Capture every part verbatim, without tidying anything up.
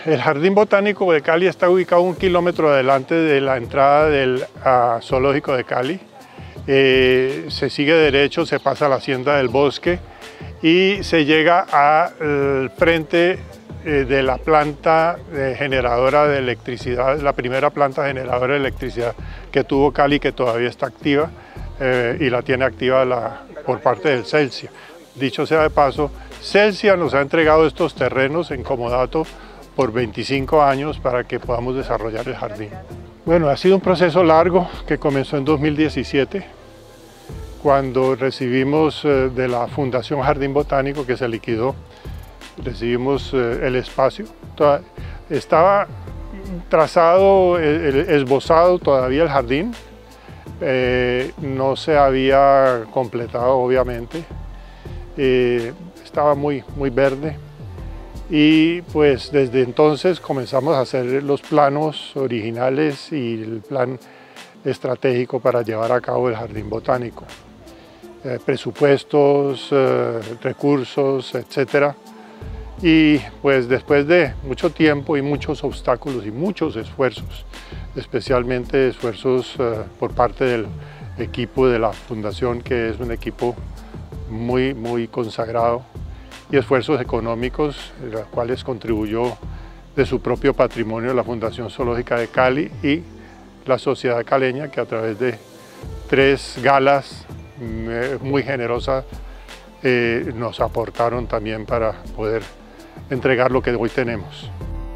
el Jardín Botánico de Cali está ubicado un kilómetro adelante de la entrada del uh, Zoológico de Cali. Eh, se sigue derecho, se pasa a la Hacienda del Bosque y se llega al frente eh, de la planta eh, generadora de electricidad, la primera planta generadora de electricidad que tuvo Cali, que todavía está activa eh, y la tiene activa la, por parte del Celsia. Dicho sea de paso, Celsia nos ha entregado estos terrenos en comodato por veinticinco años para que podamos desarrollar el jardín. Bueno, ha sido un proceso largo que comenzó en dos mil diecisiete, cuando recibimos eh, de la Fundación Jardín Botánico, que se liquidó, recibimos eh, el espacio. Toda, estaba trazado, eh, esbozado todavía el jardín, eh, no se había completado obviamente, eh, estaba muy, muy verde. Y pues desde entonces comenzamos a hacer los planos originales y el plan estratégico para llevar a cabo el Jardín Botánico. Eh, presupuestos, eh, recursos, etcétera. Y pues después de mucho tiempo y muchos obstáculos y muchos esfuerzos, especialmente esfuerzos eh, por parte del equipo de la Fundación, que es un equipo muy, muy consagrado, y esfuerzos económicos, en los cuales contribuyó de su propio patrimonio la Fundación Zoológica de Cali y la Sociedad Caleña, que a través de tres galas muy generosas eh, nos aportaron también para poder entregar lo que hoy tenemos.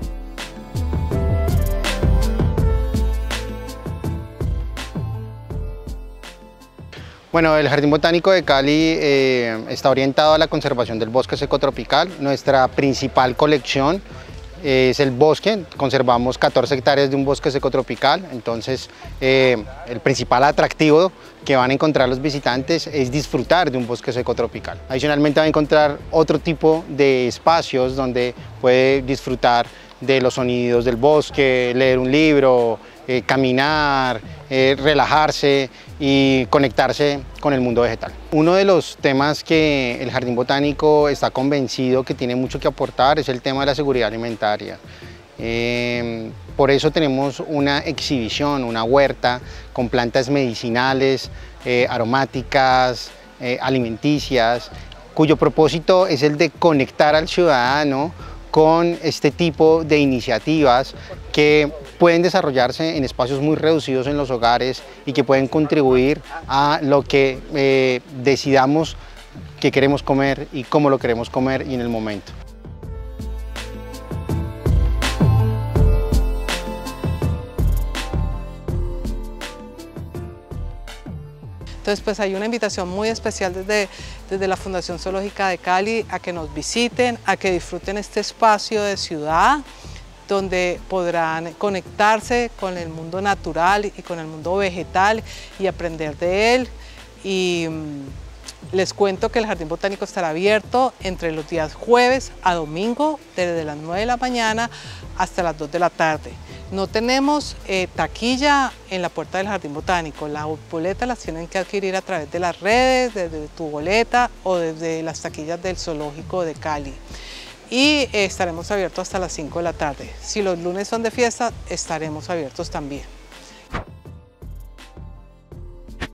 Bueno, el Jardín Botánico de Cali eh, está orientado a la conservación del bosque secotropical. Nuestra principal colección eh, es el bosque. Conservamos catorce hectáreas de un bosque secotropical. Entonces, eh, el principal atractivo que van a encontrar los visitantes es disfrutar de un bosque secotropical. Adicionalmente, van a encontrar otro tipo de espacios donde puede disfrutar de los sonidos del bosque, leer un libro, eh, caminar, eh, relajarse y conectarse con el mundo vegetal. Uno de los temas que el Jardín Botánico está convencido que tiene mucho que aportar es el tema de la seguridad alimentaria. Eh, por eso tenemos una exhibición, una huerta con plantas medicinales, eh, aromáticas, eh, alimenticias, cuyo propósito es el de conectar al ciudadano con este tipo de iniciativas que pueden desarrollarse en espacios muy reducidos en los hogares y que pueden contribuir a lo que eh, decidamos que queremos comer y cómo lo queremos comer y en el momento. Entonces, pues hay una invitación muy especial desde, desde la Fundación Zoológica de Cali a que nos visiten, a que disfruten este espacio de ciudad, donde podrán conectarse con el mundo natural y con el mundo vegetal y aprender de él. Y mmm, les cuento que el Jardín Botánico estará abierto entre los días jueves a domingo, desde las nueve de la mañana hasta las dos de la tarde. No tenemos eh, taquilla en la puerta del Jardín Botánico. Las boletas las tienen que adquirir a través de las redes, desde tu boleta o desde las taquillas del Zoológico de Cali. Y eh, estaremos abiertos hasta las cinco de la tarde. Si los lunes son de fiesta, estaremos abiertos también.